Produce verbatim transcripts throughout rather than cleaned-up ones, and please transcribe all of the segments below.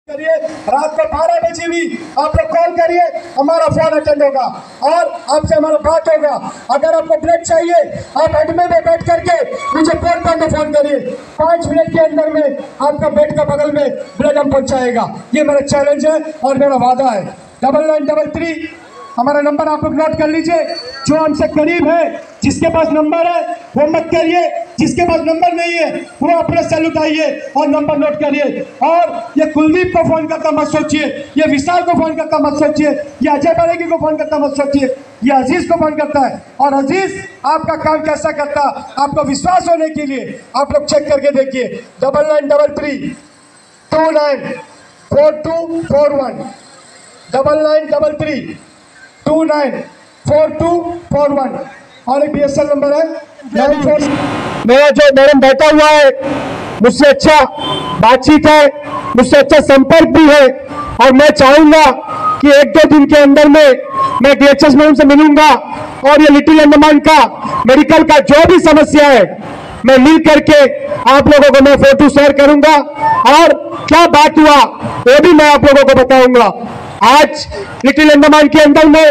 करिए, रात को बारह बजे भी आप लोग कॉल करिए, हमारा फोन अटेंड होगा और आपसे हमारा बात होगा। अगर आपको ब्रेक चाहिए आप एडमे में बैठ करके मुझे फोन करके फोन करिए, पाँच मिनट के अंदर में आपका बेड का बगल में ब्रेक हम पहुंचाएगा। ये मेरा चैलेंज है और मेरा वादा है। डबल नाइन डबल थ्री हमारा नंबर आप लोग नोट कर लीजिए। जो हमसे करीब है, जिसके पास नंबर है वो मत करिए, जिसके पास नंबर नहीं है वो अपने सेल उठाइए और नंबर नोट करिए। और ये कुलदीप को फोन करता मत सोचिए, ये विशाल को फोन करता मत सोचिए, ये अजय बरेगी को फोन करता मत सोचिए, ये अजीज को फोन करता है। और अजीज आपका काम कैसा करता, आपको विश्वास होने के लिए आप लोग चेक करके देखिए। Double nine double three two nine four two four one double nine double three two nine four two four one और एक बी एस एल नंबर है नाइन फोर। मेरा जो मैडम बैठा हुआ है मुझसे अच्छा बातचीत है, मुझसे अच्छा संपर्क भी है और मैं चाहूंगा कि एक दो दिन के अंदर में मैं डी एच एस मैडम से मिलूंगा और ये लिटिल अंडमान का मेडिकल का जो भी समस्या है मैं मिल करके आप लोगों को मैं फोटो शेयर करूंगा और क्या बात हुआ वो भी मैं आप लोगों को बताऊंगा। आज लिटिल अंडमान के अंदर में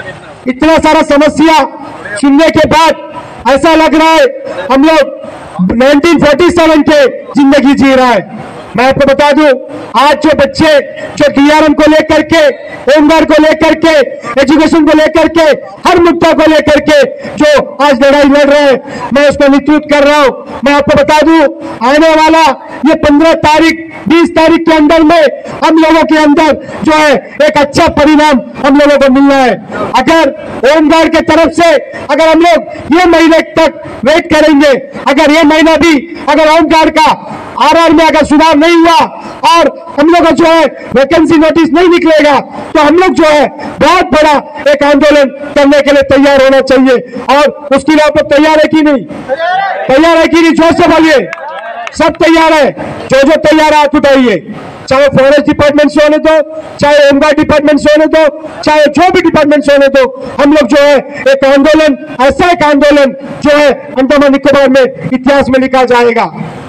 इतना सारा समस्या सुनने के बाद ऐसा लग रहा है हम लोग नाइनटीन फोर्टी सेवन के जिंदगी जी रहा है। मैं आपको बता दूं आज जो बच्चे जो डी आर एम को लेकर के, होमगार्ड को लेकर के, एजुकेशन को लेकर के, हर मुद्दा को लेकर के जो आज लड़ाई लड़ रहे हैं मैं उसको नेतृत्व कर रहा हूं। मैं आपको बता दूं आने वाला ये पंद्रह तारीख बीस तारीख के अंदर में हम लोगों के अंदर जो है एक अच्छा परिणाम हम लोगों को मिलना है। अगर होमगार्ड के तरफ से अगर हम लोग ये महीने तक वेट करेंगे, अगर ये महीना भी अगर होमगार्ड का आर आर में अगर सुधार नहीं हुआ और हम लोग का जो है वैकेंसी नोटिस नहीं निकलेगा तो हम लोग जो है बहुत बड़ा एक आंदोलन करने के लिए तैयार होना चाहिए। और उसके लिए आप लोग तैयार है कि नहीं? तैयार है कि नहीं? जोर से बोलिए। सब तैयार है? जो जो तैयार है हाथ उठाइए। चाहे फॉरेस्ट डिपार्टमेंट से होने दो, चाहे होमगार्ड डिपार्टमेंट से होने दो, चाहे जो भी डिपार्टमेंट से होने दो, हम लोग जो है एक आंदोलन, ऐसा एक आंदोलन जो है अंडमान निकोबार में इतिहास में लिखा जाएगा।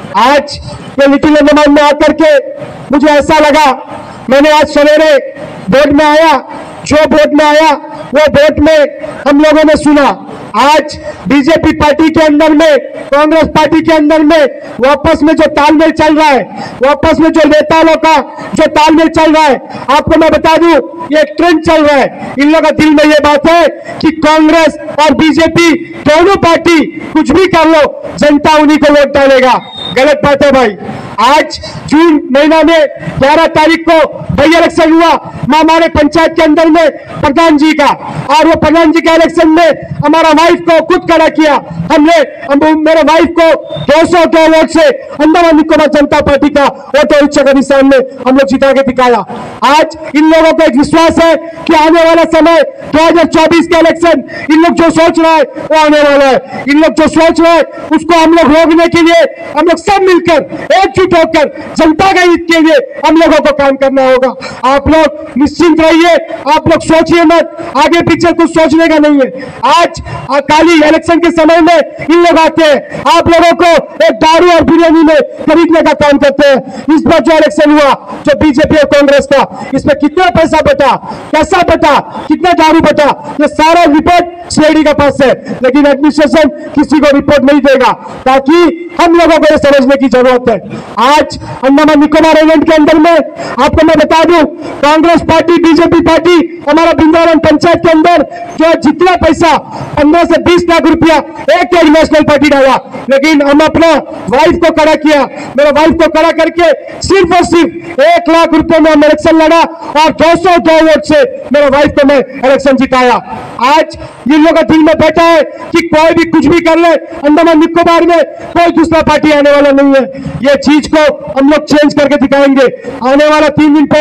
आज ये लिटिल अंडमान में आकर के मुझे ऐसा लगा, मैंने आज सवेरे बोर्ड में आया, जो बोर्ड में आया वो बोर्ड में हम लोगों ने सुना आज बीजेपी पार्टी के अंदर में, कांग्रेस पार्टी के अंदर में वापस में जो तालमेल चल रहा है, वापस में जो नेताओं का जो तालमेल चल रहा है, आपको मैं बता दूं ये एक ट्रेंड चल रहा है। इन लोगों के दिल में ये बात है कि कांग्रेस और बीजेपी दोनों पार्टी कुछ भी कर लो जनता उन्हीं को वोट डालेगा। गलत बात है भाई। आज जून महीना में ग्यारह तारीख को बाई इलेक्शन हुआ हमारे पंचायत के अंदर में प्रधान जी का, और वो प्रधान जी के इलेक्शन में हमारा वाइफ को खुद खड़ा किया हमने, हम, मेरे वाइफ को दो सौ दो वोट से अंडमान निकोबार जनता पार्टी का ऑटो रिक्शा का निशान में हम लोग जिता के दिखाया। आज इन लोगों को एक विश्वास है कि आने वाला समय दो हजार चौबीस का इलेक्शन इन लोग जो सोच रहे हैं वो आने वाला है। इन लोग जो सोच रहे हैं उसको हम लोग रोकने के लिए हम लोग सब मिलकर एकजुट होकर जनता के हित के लिए हम लोगों को काम करना होगा। आप लोग निश्चिंत रहिए, आप लोग सोचिए मत, आगे पीछे कुछ सोचने का नहीं है। आज काली इलेक्शन के समय में इन लोग आते हैं, आप लोगों को एक दारू और बिरयानी में खरीदने का काम करते हैं। इस बार जो इलेक्शन हुआ जो बीजेपी और कांग्रेस का, इसमें कितना पैसा बचा, कैसा बचा, कितना दारू बचा, ये सारा रिपोर्ट सीआईडी के पास है, लेकिन एडमिनिस्ट्रेशन किसी को रिपोर्ट नहीं देगा, ताकि हम लोगों को ये समझने की जरूरत है। आज अंडमान निकोबार आइलैंड के अंदर में आपको मैं बता दूं कांग्रेस पार्टी बीजेपी पार्टी हमारा बिंदावन पंचायत के अंदर जो जितना पैसा पंद्रह से बीस लाख रुपया एक एक नेशनल पार्टी डाला, लेकिन हम अपना वाइफ को खड़ा किया, मेरे वाइफ को खड़ा करके सिर्फ और सिर्फ एक लाख रुपए में हम इलेक्शन लड़ा और दो सौ दो वोट से मेरे वाइफ को मैं इलेक्शन जिताया। आज इन लोगों का दिल में बैठा है कि कोई भी कुछ भी कर ले, अंडमान निकोबार में कोई दूसरा पार्टी आने वाला नहीं है। ये चीज को हम लोग चेंज करके दिखाएंगे। आने वाला तीन दिन पहले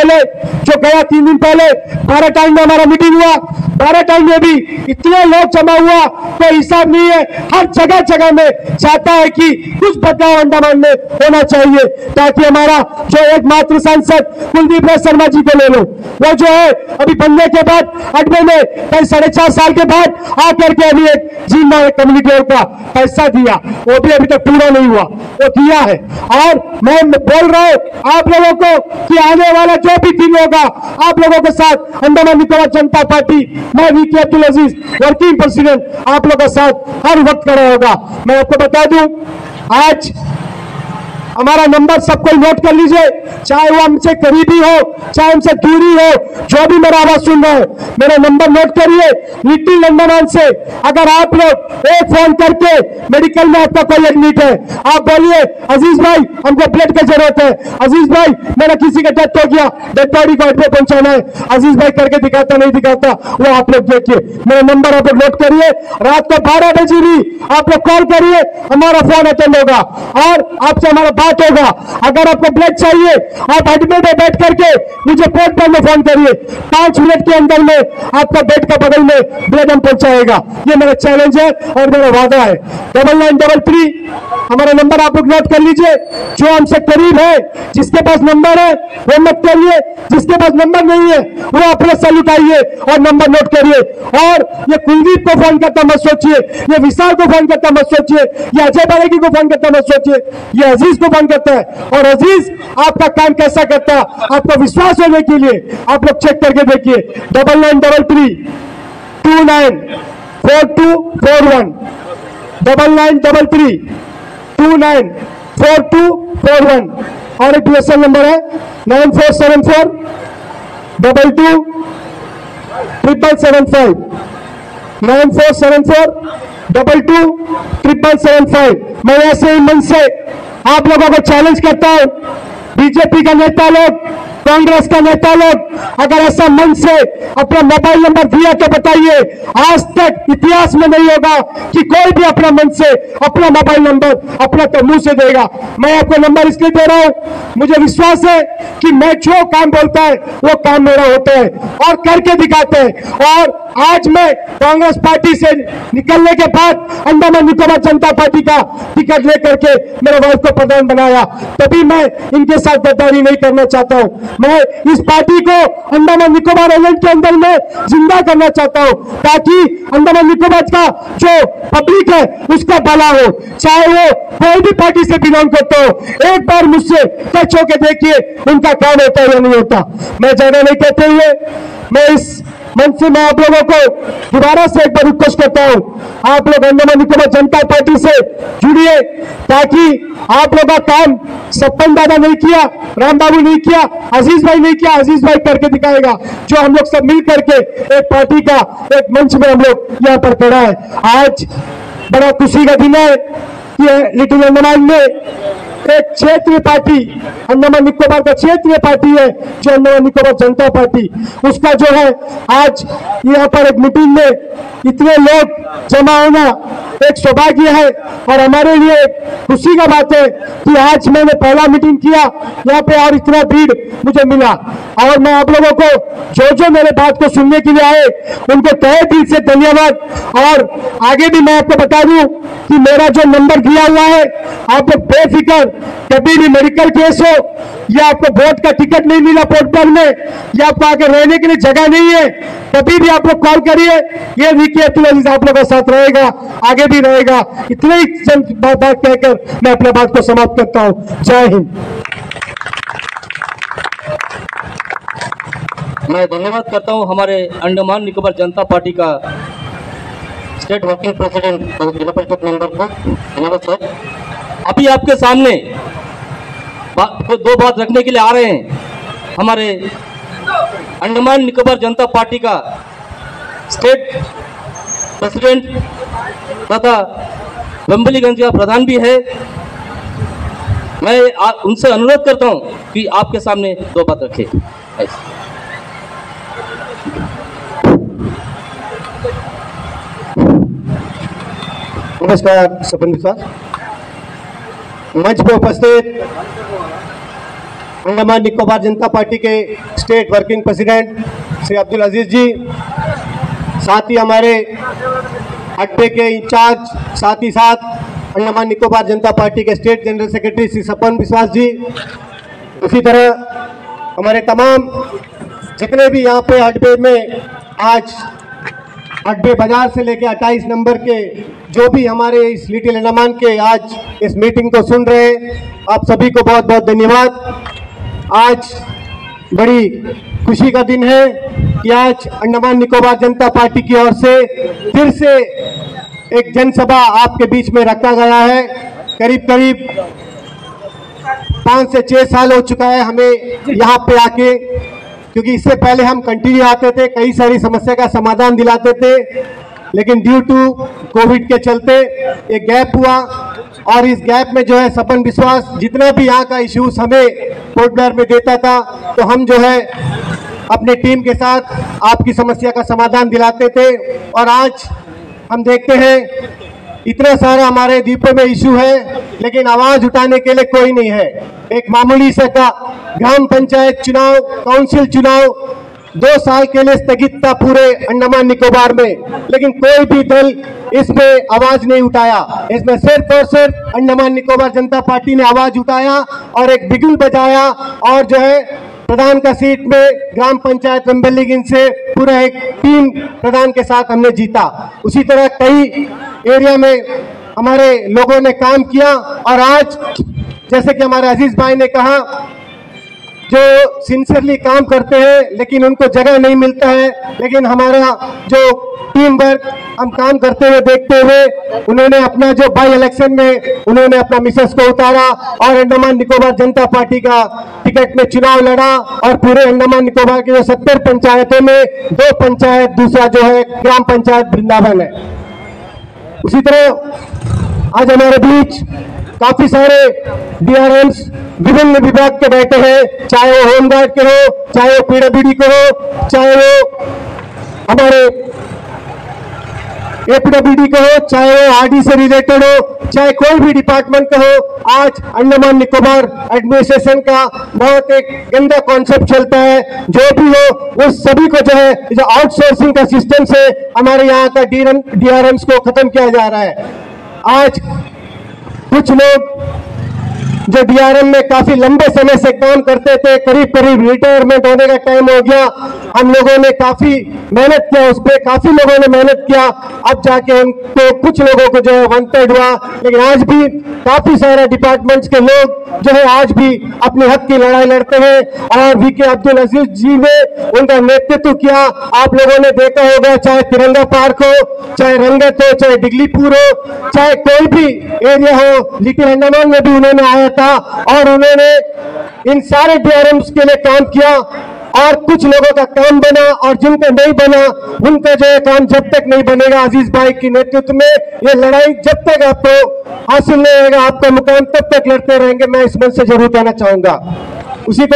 पहले, जो गया तीन दिन पहले बारह टाइम में हमारा मीटिंग हुआ, बारह टाइम में भी इतने लोग जमा हुआ, कोई हिसाब नहीं है। हर जगह जगह में चाहता है कि कुछ बदलाव अंडमान में होना चाहिए, ताकि हमारा जो एकमात्र सांसद कुलदीप राय शर्मा जी को ले लो, वो जो है अभी बनने के बाद अडमे में कई साढ़े चार साल के बाद आकर के अभी एक जीना है कम्युनिटी हॉल का पैसा दिया, वो भी अभी तक पूरा नहीं हुआ, वो दिया है। और मैं बोल रहा हूं आप लोगों को कि आने वाला जो भी दिन होगा, आप लोगों के साथ अंडमान निकोबार जनता पार्टी, मैं V K Abdul Aziz working president, आप लोगों के साथ हर वक्त खड़ा होगा। मैं आपको बता दूं, आज हमारा नंबर सब कोई नोट कर लीजिए, चाहे वो हमसे करीबी हो, चाहे हमसे दूरी हो, जो भी मेरा आवाज सुन रहा है, मेरा नंबर नोट करिए। लिटिल अंडमान से अगर आप लोग एक फोन करके मेडिकल में आपका कोई एडमिट है, आप बोलिए अजीज भाई हमको ब्लड की जरूरत है, अजीज भाई मेरा किसी का डेथ हो गया, डेड बॉडी को एड्रेस पहुंचाना है, अजीज भाई करके दिखाता नहीं दिखाता, वो आप लोग देखिए। मेरा नंबर आप लोग नोट करिए, रात को बारह बजे भी आप लोग कॉल करिए, हमारा फोन अटेंड होगा और आपसे हमारा बात होगा। अगर आपको ब्लड चाहिए, आप अडमे में बैठ करके मुझे पोर्ट पर में फोन करिए, पांच मिनट के अंदर में आपका बेड का बगल में ब्लड हम पहुंचाएगा। ये मेरा चैलेंज है और मेरा वादा है। डबल नाइन डबल थ्री हमारा नंबर आप लोग नोट कर लीजिए। जो हमसे करीब है, जिसके पास नंबर है वो मत करिए, जिसके पास नंबर नहीं है वो अपने सेल उठाइए और नंबर नोट करिए। और ये कुलदीप को फोन करता मत सोचिए, ये विशाल को फोन करता मत सोचिए, ये अजय बारेगी को फोन करता मत सोचिए, ये अजीज को फोन करता है। और अजीज आपका काम कैसा करता है, आपको विश्वास होने के लिए आप लोग चेक करके देखिए। Double nine double three two nine four two four one, double nine double three two nine four two four one. और एक डीएसएल नंबर है nine four seven four double two triple seven five, nine four seven four double two triple seven five. मैं ऐसे ही मन से आप लोगों को चैलेंज करता हूं, बीजेपी का नेता लोग, कांग्रेस का नेता लोग, अगर ऐसा मन से अपना मोबाइल नंबर दिया तो बताइए, आज तक इतिहास में नहीं होगा कि कोई भी अपना मन से अपना मोबाइल नंबर अपना तो मुंह से देगा। मैं आपको नंबर इसलिए दे रहा हूं, मुझे विश्वास है कि मैं जो काम बोलता है वो काम मेरा होता है और करके दिखाते हैं। और आज मैं कांग्रेस पार्टी से निकलने के बाद अंडमान निकोबार जनता पार्टी का टिकट लेकर के मेरे वाइफ को प्रधान बनाया, तभी मैं इनके साथ गद्दारी नहीं करना चाहता हूं। मैं इस पार्टी को अंडमान निकोबार आइलैंड के अंदर में जिंदा करना चाहता हूं, ताकि अंडमान निकोबार का जो पब्लिक है उसका भला हो, चाहे वो कोई भी पार्टी से बिलोंग करता हो। एक बार मुझसे टच होकर देखिए उनका काम होता है या नहीं होता। मैं ज्यादा नहीं कहते हुए मैं इस मन से मैं आप लोगों को दोबारा से एक बार रिक्वेस्ट करता हूं, आप लोग अंडमान निकोबार जनता पार्टी से जुड़िए, ताकि आप लोगों का काम सपन दादा नहीं किया, राम बाबू नहीं किया, अजीज भाई नहीं किया, अजीज भाई करके दिखाएगा। जो हम लोग सब मिल करके एक पार्टी का एक मंच में हम लोग यहाँ पर खड़ा है। आज बड़ा खुशी का दिन है कि लिटिल अंडमान में एक क्षेत्रीय पार्टी, अंडमान निकोबार का क्षेत्रीय पार्टी है जो अंडमान निकोबार जनता पार्टी, उसका जो है आज यहाँ पर एक मीटिंग में इतने लोग जमा होना एक सौभाग्य है और हमारे लिए खुशी का बात है कि आज मैंने पहला मीटिंग किया यहाँ पे और इतना भीड़ मुझे मिला। और मैं आप लोगों को जो जो मेरे बात को सुनने के लिए आए उनको तहे दिल से धन्यवाद। और आगे भी मैं आपको बता दूं कि मेरा जो नंबर दिया हुआ है, आप लोग बेफिक्र, कभी भी मेडिकल केस हो या आपको वोट का टिकट नहीं मिला पोर्टल में या आपको आगे रहने के लिए जगह नहीं है, कभी भी आप लोग कॉल करिए, ये वीके अब्दुल अजीज आप लोगों के साथ रहेगा, आगे भी रहेगा। इतने ही बात बात कहकर मैं अपने बात को समाप्त करता हूं। जय हिंद। मैं धन्यवाद करता हूं हमारे अंडमान निकोबार जनता पार्टी का स्टेट वर्किंग प्रेसिडेंट जिला परिषद मेंबर को। धन्यवाद सर। अभी आपके सामने दो बात रखने के लिए आ रहे हैं हमारे अंडमान निकोबार जनता पार्टी का स्टेट प्रेसिडेंट तथा बम्बलीगंज का प्रधान भी है। मैं आ, उनसे अनुरोध करता हूं कि आपके सामने दो बात रखें। नमस्कार सपन विश्वास, मंच पर उपस्थित अंडमान निकोबार जनता पार्टी के state working president Shri Abdul Aziz ji, साथ ही हमारे अड्डे के इंचार्ज, साथ ही साथ अंडमान निकोबार जनता पार्टी के state general secretary Shri Sapan Biswas ji, उसी तरह हमारे तमाम जितने भी यहाँ पे अड्डे में आज अड्डे बाजार से लेकर अट्ठाईस नंबर के जो भी हमारे इस लिटिल अंडमान के आज इस मीटिंग को सुन रहे हैं, आप सभी को बहुत बहुत धन्यवाद। आज बड़ी खुशी का दिन है कि आज अंडमान निकोबार जनता पार्टी की ओर से फिर से एक जनसभा आपके बीच में रखा गया है। करीब करीब पाँच से छः साल हो चुका है हमें यहाँ पे आके, क्योंकि इससे पहले हम कंटिन्यू आते थे, कई सारी समस्या का समाधान दिलाते थे, लेकिन ड्यू टू कोविड के चलते एक गैप हुआ और इस गैप में जो है सपन विश्वास जितना भी यहाँ का इश्यूज हमें पोर्ट ब्लेयर में देता था, तो हम जो है अपने टीम के साथ आपकी समस्या का समाधान दिलाते थे। और आज हम देखते हैं इतना सारा हमारे द्वीपों में इशू है, लेकिन आवाज उठाने के लिए कोई नहीं है। एक मामूली सा का ग्राम पंचायत चुनाव, काउंसिल चुनाव दो साल के लिए स्थगित था पूरे अंडमान निकोबार में, लेकिन कोई भी दल इसमें आवाज नहीं उठाया। इसमें सिर्फ और सिर्फ अंडमान निकोबार जनता पार्टी ने आवाज उठाया और एक बिगुल बजाया और जो है प्रधान का सीट में ग्राम पंचायत वेम्बलीगंज से पूरा एक टीम प्रधान के साथ हमने जीता। उसी तरह कई एरिया में हमारे लोगों ने काम किया और आज जैसे कि हमारे अजीज भाई ने कहा, जो सिंसियरली काम करते हैं लेकिन उनको जगह नहीं मिलता है, लेकिन हमारा जो टीम वर्क हम काम करते हुए देखते हुए उन्होंने अपना जो बाई इलेक्शन में उन्होंने अपना मिसेस को उतारा और अंडमान निकोबार जनता पार्टी का टिकट में चुनाव लड़ा और पूरे अंडमान निकोबार के जो सत्तर पंचायतों में दो पंचायत दूसरा जो है ग्राम पंचायत वृंदावन है। उसी तरह आज हमारे बीच काफी सारे डीआरएम्स विभिन्न विभाग के बैठे हैं, चाहे वो होमगार्ड के हो, चाहे वो पीडब्ल्यूडी के हो, चाहे वो हमारे एपीडब्ल्यूडी का हो, चाहे वो आरडी से रिलेटेड हो, चाहे कोई भी डिपार्टमेंट का हो। आज अंडमान निकोबार एडमिनिस्ट्रेशन का बहुत एक गंदा कॉन्सेप्ट चलता है, जो भी हो उस सभी को जो है जो आउटसोर्सिंग का सिस्टम से हमारे यहाँ का डीआरएम्स को खत्म किया जा रहा है। आज कुछ लोग जो डीआरएम में काफी लंबे समय से काम करते थे, करीब करीब रिटायरमेंट होने का टाइम हो गया, हम लोगों ने काफी मेहनत किया, उस पर काफी लोगों ने मेहनत किया, अब जाके उनको कुछ लोगों को जो है वांटेड हुआ। लेकिन आज भी काफी सारे डिपार्टमेंट्स के लोग जो है आज भी अपने हक की लड़ाई लड़ते हैं और वी के अब्दुल अजीज जी ने उनका नेतृत्व किया। आप लोगों ने देखा होगा, चाहे तिरंगा पार्क हो, चाहे रंगत हो, चाहे डिगलीपुर हो, चाहे कोई भी एरिया हो, लिटिल अंडमान में भी उन्होंने आया था और उन्होंने इन सारे डीआरएम्स के लिए काम किया और कुछ लोगों का काम बना और जिनका नहीं बना उनका जो है काम जब तक नहीं बनेगा अजीज भाई की नेतृत्व में ये लड़ाई जब तक आपको हासिल नहीं होगा, आपका मुकाम तब तक लड़ते रहेंगे। मैं इस मंच से जरूर कहना चाहूंगा। उसी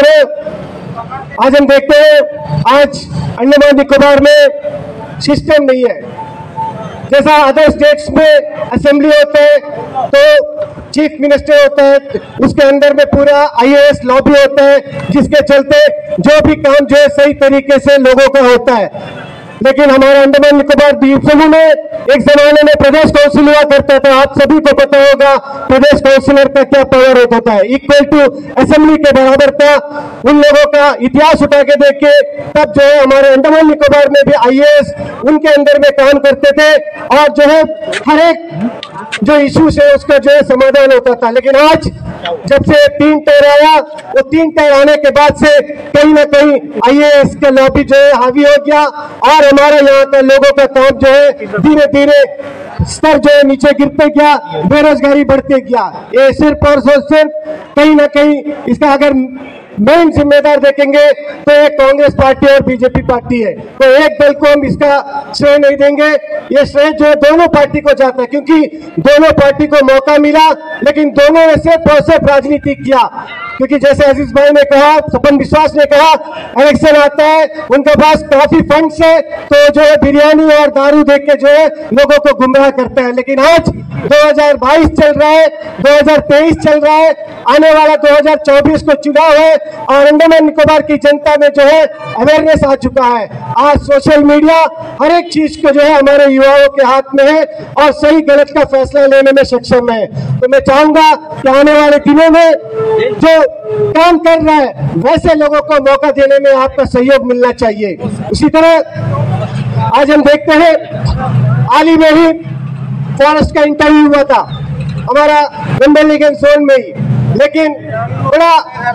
तरह आज हम देखते हैं आज अंडमान निकोबार में सिस्टम नहीं है, जैसा अदर स्टेट्स में असेंबली होते हैं तो चीफ मिनिस्टर होता है, उसके अंदर में पूरा आईएएस लॉबी होता है जिसके चलते जो भी काम जो है सही तरीके से लोगों का होता है। लेकिन हमारा अंडमान निकोबार द्वीप समूह में एक जमाने में प्रदेश काउंसिल हुआ करता था, आप सभी को पता होगा प्रदेश काउंसिलर का क्या पावर होता है, इक्वल टू असेंबली के बराबर था। उन लोगों का इतिहास उठा के देखे तब जो है हमारे अंडमान निकोबार में भी आईएएस उनके अंदर में काम करते थे और जो है हर एक जो इश्यूज है उसका जो है समाधान होता था। लेकिन आज जब से तीन टायर आया, वो तीन टायर आने के बाद से कहीं ना कहीं आईएएस का लॉबी जो है हावी हो गया और हमारे यहाँ के लोगों का काम जो है धीरे धीरे स्तर जो है नीचे गिरते गया, बेरोजगारी बढ़ते गया। ये सिर्फ और सिर्फ कहीं ना कहीं इसका अगर मेन जिम्मेदार देखेंगे तो एक कांग्रेस पार्टी और बीजेपी पार्टी है, तो एक दल को हम इसका श्रेय नहीं देंगे। ये श्रेय जो है दोनों पार्टी को जाता है, क्योंकि दोनों पार्टी को मौका मिला लेकिन दोनों ने सिर्फ और सिर्फ राजनीति किया। क्योंकि जैसे अजीज भाई ने कहा, सपन विश्वास ने कहा, इलेक्शन आता है उनके पास काफी फंड्स है तो जो है बिरयानी और दारू देख के जो है लोगों को गुमराह करता है। लेकिन आज दो हज़ार बाईस चल रहा है, दो हज़ार तेईस चल रहा है, आने वाला दो हज़ार चौबीस को चुनाव है और अंडमान निकोबार की जनता में जो है अवेयरनेस आ चुका है। आज सोशल मीडिया हर एक चीज को जो है हमारे युवाओं के हाथ में है और सही गलत का फैसला लेने में सक्षम है। तो मैं चाहूंगा कि आने वाले दिनों में जो काम कर रहा है वैसे लोगों को मौका देने में आपका सहयोग मिलना चाहिए। उसी तरह आज हम देखते हैं हाल ही में ही फॉरेस्ट का इंटरव्यू हुआ था हमारा वेम्बलीगंज जोन में ही, लेकिन बड़ा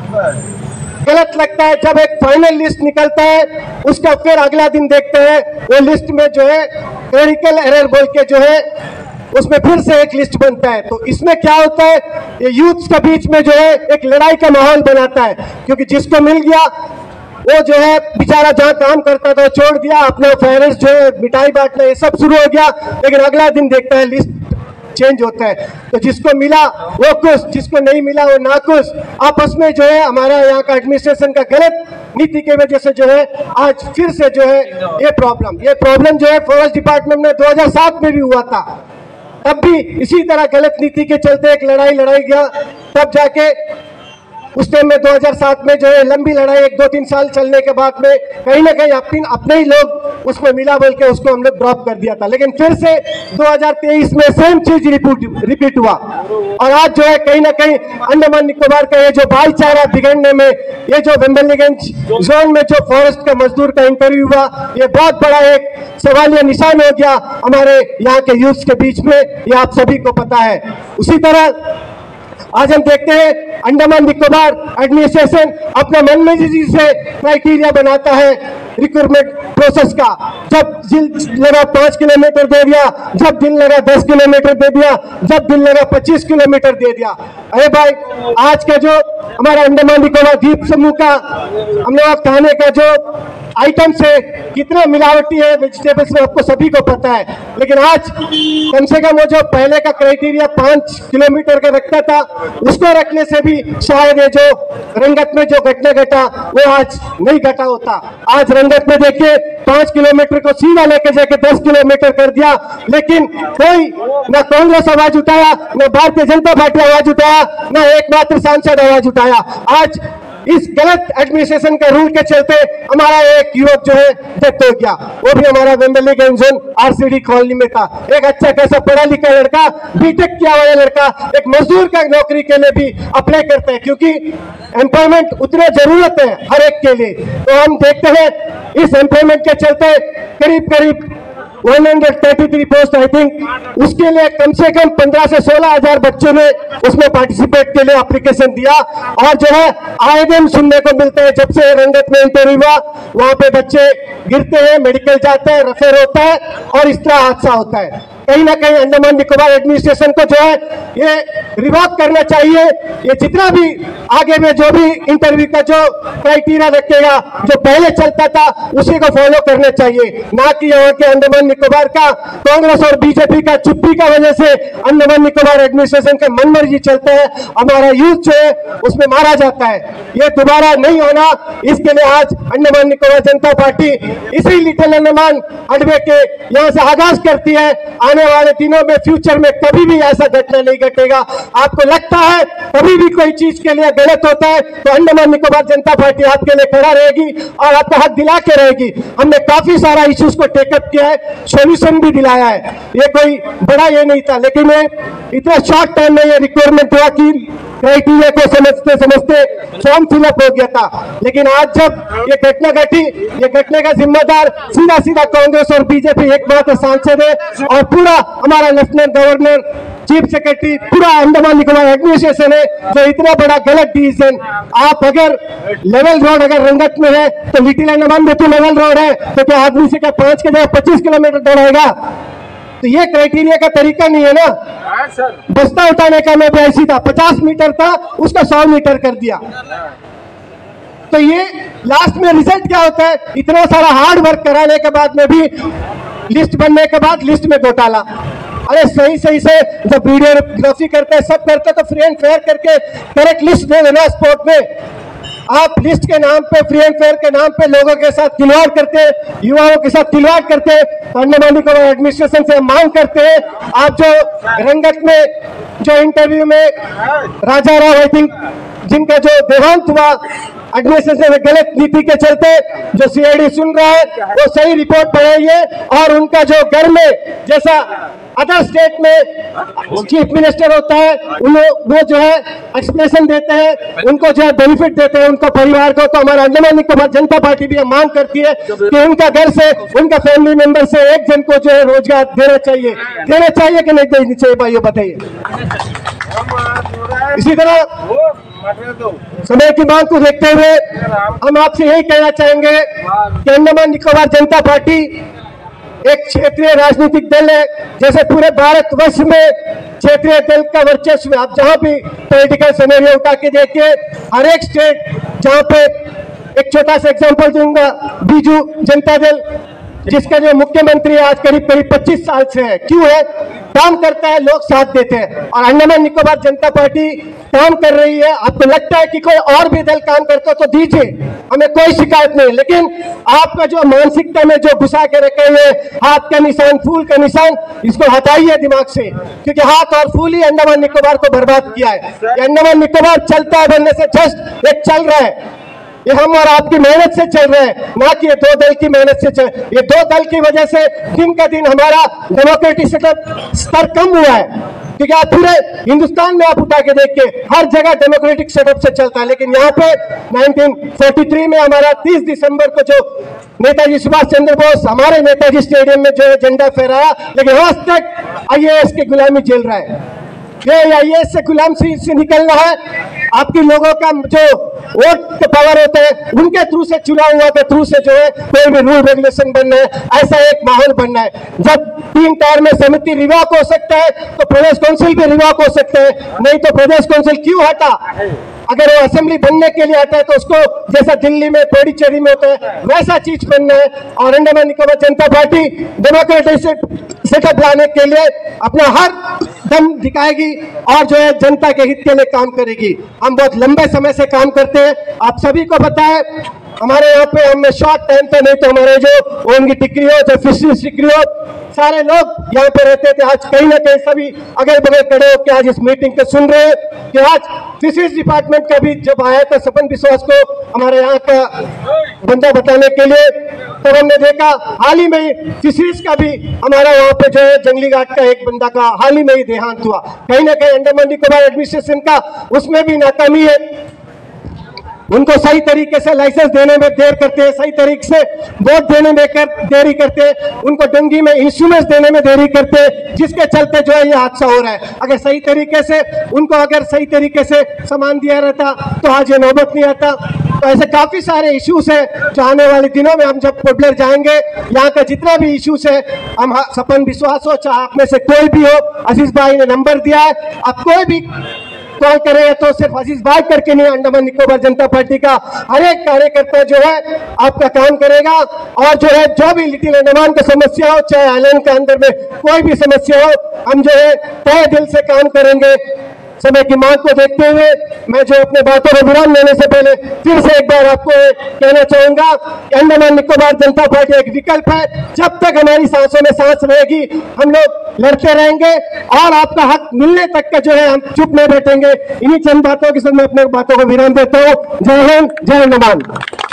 गलत लगता है जब एक फाइनल लिस्ट निकलता है उसका फिर अगला दिन देखते हैं वो लिस्ट में जो है क्लरिकल एरर बोल के जो है उसमें फिर से एक लिस्ट बनता है। तो इसमें क्या होता है, ये यूथ के बीच में जो है एक लड़ाई का माहौल बनाता है, क्योंकि जिसको मिल गया वो जो है बेचारा जहाँ काम करता था छोड़ दिया, अपना फेरेंस जो है मिठाई बांटना ये सब शुरू हो गया, लेकिन अगला दिन देखता है लिस्ट चेंज होता है। तो जिसको मिला वो खुश, जिसको नहीं मिला वो नाखुश। आपस में जो है हमारा यहाँ का एडमिनिस्ट्रेशन का गलत नीति की वजह से जो है आज फिर से जो है ये प्रॉब्लम ये प्रॉब्लम जो है फॉरेस्ट डिपार्टमेंट में दो हज़ार सात में भी हुआ था, तब भी इसी तरह गलत नीति के चलते एक लड़ाई लड़ाई गया, तब जाके उस टाइम में दो हज़ार सात में जो है लंबी लड़ाई एक दो तीन साल चलने के बाद में कहीं ना कहीं अपने अपने ही लोग उसमें मिला बोल के उसको हम लोग ड्रॉप कर दिया था। लेकिन फिर से दो हज़ार तेईस में सेम चीज रिपीट रिपीट हुआ और आज जो है कहीं ना कहीं अंडमान निकोबार का ये जो भाईचारा बिगड़ने में, ये जो वेम्बलीगंज जोन में जो फॉरेस्ट का मजदूर का इंटरव्यू हुआ, ये बहुत बड़ा एक सवालिया निशान हो गया हमारे यहाँ के यूथ के बीच में, ये आप सभी को पता है। उसी तरह आज हम देखते हैं अंडमान निकोबार एडमिनिस्ट्रेशन अपना मनमर्जी से क्राइटेरिया बनाता है रिक्रूटमेंट प्रोसेस का। जब दिल लगा पांच किलोमीटर दे दिया, जब दिल लगा दस किलोमीटर दे दिया, जब दिल लगा पच्चीस किलोमीटर दे दिया। अरे भाई, आज का जो हमारा अंडमान निकोबार द्वीप समूह का हम लोग खाने का जो आइटम्स है कितना मिलावटी है वेजिटेबल्स में आपको सभी को पता है, लेकिन आज कम से कम वो जो पहले का क्राइटेरिया पांच किलोमीटर का रखता था उसको रखने से भी शायद ये जो रंगत में जो घटना घटा वो आज नहीं घटा होता। आज रंगत में देखिए पांच किलोमीटर को सीधा लेके जाके दस किलोमीटर कर दिया, लेकिन कोई ना कांग्रेस आवाज उठाया, ना भारतीय जनता पार्टी आवाज उठाया, ना एकमात्र सांसद आवाज उठाया। आज इस गलत एडमिनिस्ट्रेशन के रूल के चलते हमारा एक युवक जो है डेथ हो गया, वो भी हमारा वेम्बलीगंज जोन आरसीडी कॉलोनी में था। एक अच्छा कैसा पढ़ा लिखा लड़का, बीटेक किया हुआ लड़का एक मजदूर का नौकरी के लिए भी अप्लाई करते हैं, क्योंकि एम्प्लॉयमेंट उतना जरूरत है हर एक के लिए। तो हम देखते हैं इस एम्प्लॉयमेंट के चलते करीब करीब एक सौ तैंतीस पोस्ट आई थिंक उसके लिए कम से कम पंद्रह से सोलह हजार बच्चों ने उसमें पार्टिसिपेट के लिए एप्लीकेशन दिया। और जो है आए दिन सुनने को मिलते हैं जब से रंगत में इंटरव्यू हुआ वहां पे बच्चे गिरते हैं, मेडिकल जाते हैं, रेफर होता है और इस तरह हादसा होता है। कहीं ना कहीं अंडमान निकोबार एडमिनिस्ट्रेशन को जो है ये रिवॉक करना चाहिए। ये जितना भी आगे में जो भी इंटरव्यू का जो क्राइटेरिया रखेगा जो पहले चलता था उसी को फॉलो करना चाहिए, ना कि यहाँ के अंडमान निकोबार का कांग्रेस और बीजेपी का चुप्पी का वजह से अंडमान निकोबार एडमिनिस्ट्रेशन का मनमर्जी चलता है, हमारा यूथ जो है उसमें मारा जाता है। ये दोबारा नहीं होना, इसके लिए आज अंडमान निकोबार जनता पार्टी इसी लिटिल अंडमान अडवे के यहाँ से आगाज करती है। आने वाले दिनों में फ्यूचर में कभी भी ऐसा घटना नहीं घटेगा। आपको लगता है कभी भी कोई चीज के लिए गलत होता है तो अंडमान निकोबार जनता पार्टी आपके लिए खड़ा रहेगी और आपको हक दिला के रहेगी। हमने काफी सारा इश्यूज को टेकअप किया है, सोल्यूशन भी दिलाया है, ये कोई बड़ा ये नहीं था, लेकिन इतना शॉर्ट टाइम में ये रिक्वायरमेंट हुआ कि क्राइटेरिया को समझते समझते फॉर्म फिलअप हो गया था। लेकिन आज जब ये घटना घटी, ये घटने का जिम्मेदार सीधा सीधा कांग्रेस और बीजेपी एकमात्र सांसद है और पूरा हमारा लेफ्टिनेंट गवर्नर, चीफ सेक्रेटरी, पूरा अंडमान निकोबार एडमिनिस्ट्रेशन है जो इतना बड़ा गलत डिसीजन। आप अगर लेवल रोड अगर रंगत में है तो लिटिल अंडमान में तो लेवल रोड है, तो क्या आदमी से क्या पांच के जगह पच्चीस किलोमीटर दौड़ाएगा? तो ये क्राइटेरिया का तरीका नहीं है ना। बस्ता उठाने का मैं भी ऐसी था, पचास मीटर था उसका सौ मीटर कर दिया। तो ये लास्ट में रिजल्ट क्या होता है, इतना सारा हार्ड वर्क कराने के बाद में भी लिस्ट बनने के बाद लिस्ट में घोटाला। अरे सही सही से जब वीडियोग्राफी करते हैं सब करते हैं तो फ्री एंड फेयर करके करेक्ट लिस्ट दे देना स्पोर्ट में। आप लिस्ट के नाम पे, फ्री एंड फेयर के नाम पे लोगों के साथ खिलवाड़ करते हैं, युवाओं के साथ खिलवाड़ करते हैं। अंडमान निकोबार एडमिनिस्ट्रेशन से मांग करते हैं, आप जो रंगत में जो इंटरव्यू में राजा राव आई थिंक जिनका जो देहांत हुआ, एडमिनिस्ट्रेशन में गलत नीति के चलते जो सीआईडी सुन रहा है वो सही रिपोर्ट बनाइए और उनका जो घर में जैसा अदर स्टेट में चीफ मिनिस्टर होता है उन वो जो है एक्सप्रेशन देते हैं, उनको जो है बेनिफिट देते हैं उनको परिवार को, तो हमारा अंडमान निकोबार जनता पार्टी भी मांग करती है कि उनका घर से उनका फैमिली मेंबर से एक जन को जो है रोजगार देना चाहिए देना चाहिए कि नहीं देनी चाहिए भाइयों बताइए। इसी तरह समय की मांग को देखते हुए हम आपसे यही कहना चाहेंगे कि अंडमान निकोबार जनता पार्टी एक क्षेत्रीय राजनीतिक दल है। जैसे पूरे भारतवर्ष में क्षेत्रीय दल का वर्चस्व, आप जहां भी पॉलिटिकल सिनेरियो उठा के देखिए, हर एक स्टेट जहां पे, एक छोटा सा एग्जांपल दूंगा, बीजू जनता दल जिसका जो मुख्यमंत्री आज करीब करीब पच्चीस साल से है, क्यों है? काम करता है, लोग साथ देते हैं। और अंडमान निकोबार जनता पार्टी काम कर रही है। आपको लगता है कि कोई और भी दल काम करता तो दीजिए, हमें कोई शिकायत नहीं, लेकिन आपका जो मानसिकता में जो घुसा के रखे हुए हाथ का निशान, फूल का निशान, इसको हटाइए दिमाग से, क्योंकि हाथ और फूल ही अंडमान निकोबार को बर्बाद किया है। ये अंडमान निकोबार चलता है बनने से जस्ट एक चल रहा है, ये हम और आपकी मेहनत से चल रहे हैं, ना कि ये दो दल की मेहनत से चल। ये दो दल की वजह से दिन का दिन हमारा डेमोक्रेटिक स्तर कम हुआ है, क्योंकि आप पूरे हिंदुस्तान में आप उठा के देखिए, हर जगह डेमोक्रेटिक सेटअप से चलता है। लेकिन यहाँ पे नाइनटीन फोर्टी थ्री में हमारा तीस दिसंबर को जो नेताजी सुभाष चंद्र बोस हमारे नेताजी स्टेडियम में जो है झंडा फहराया, लेकिन आज तक आईएएस की गुलामी झेल रहा है। ये आईएएस से गुलामी से निकलना है। आपके लोगों का जो वोट के पावर होते हैं उनके थ्रू से, चुनाव हुआ के थ्रू से जो है कोई भी रूल रेगुलेशन बनना है, ऐसा एक माहौल बनना है। जब तीन टायर में समिति रिवॉक हो सकता है तो प्रदेश काउंसिल भी रिवॉक हो सकते हैं, नहीं तो प्रदेश काउंसिल क्यों हटा? अगर वो असेंबली बनने के लिए आता है तो उसको जैसा दिल्ली में पौडीचेरी में होता है वैसा चीज बनना है। और Andaman Nicobar Janata party democratic setup लाने के लिए अपना हर दम दिखाएगी और जो है जनता के हित के लिए काम करेगी। हम बहुत लंबे समय से काम करते हैं, आप सभी को पता है। हमारे यहाँ पे हमें शॉर्ट टाइम पे नहीं तो हमारे जो ओम की टिकरी हो, जो फिशरीज टिकरी हो, सारे लोग यहाँ पे रहते थे। आज कहीं ना कहीं सभी अगल बगल खड़े हो के आज इस मीटिंग को सुन रहे हैं कि आज फिशरीज डिपार्टमेंट का भी जब आया था सपन विश्वास को हमारे यहाँ का बंदा बताने के लिए, तब हमने देखा हाल ही में फिशरीज का भी हमारा वहाँ पे जो है जंगली घाट का एक बंदा का हाल ही में ही देहांत हुआ। कहीं ना कहीं अंडमान निकोबार एडमिनिस्ट्रेशन का उसमें भी नाकामी है। उनको सही तरीके से लाइसेंस देने में देर करते हैं, सही तरीके से वोट देने में कर, देरी करते हैं, उनको डंगी में इंश्योरेंस देने में देरी करते हैं, जिसके चलते जो है ये हादसा हो रहा है। अगर सही तरीके से उनको अगर सही तरीके से सामान दिया रहता तो आज ये नौबत नहीं आता। तो ऐसे काफी सारे इश्यूज है जो आने वाले दिनों में हम जब पोर्टब्लेयर जाएंगे, यहाँ का जितना भी इश्यूज है, हम सपन विश्वास हो चाहे आप में से कोई भी हो, अजीज भाई ने नंबर दिया है, आप कोई भी कॉल करेगा तो सिर्फ अजीज भाई करके नहीं, अंडमान निकोबार जनता पार्टी का हर एक कार्यकर्ता जो है आपका काम करेगा। और जो है जो भी लिटिल अंडमान की समस्या हो, चाहे आइलैंड के अंदर में कोई भी समस्या हो, हम जो है तहे दिल से काम करेंगे। समय की मांग को देखते हुए मैं जो अपने बातों को विराम लेने से पहले फिर से एक बार आपको कहना चाहूंगा कि अंडमान निकोबार जनता पार्टी एक विकल्प है। जब तक हमारी सांसों में सांस रहेगी हम लोग लड़ते रहेंगे और आपका हक मिलने तक का जो है हम चुप नहीं बैठेंगे। इन्हीं चंद बातों के साथ मैं अपने बातों को विराम देता हूँ। जय हिंद, जय अंडमान।